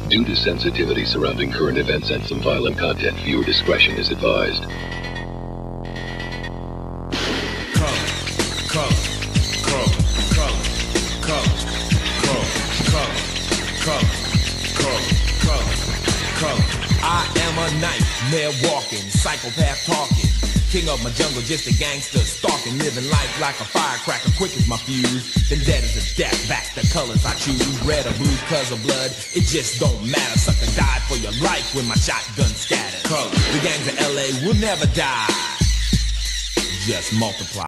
Due to sensitivity surrounding current events and some violent content, viewer discretion is advised. I am a nightmare walking, psychopath talking, king of my jungle, just a gangster stalking, living life like a firecracker, quick as my fuse, then dead as a death, back the colors I choose, red or blue, cause of blood, it just don't matter, sucker died for your life when my shotgun scatters. The gangs of LA will never die, just multiply.